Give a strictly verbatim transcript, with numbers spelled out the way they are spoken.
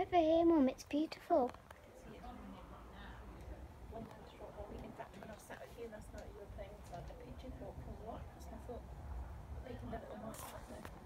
over here, Mum. It's beautiful. See it one time strawberry. In fact, when I sat here last night, you were playing inside the pigeon hole from what? Because I thought they can have it on my side there.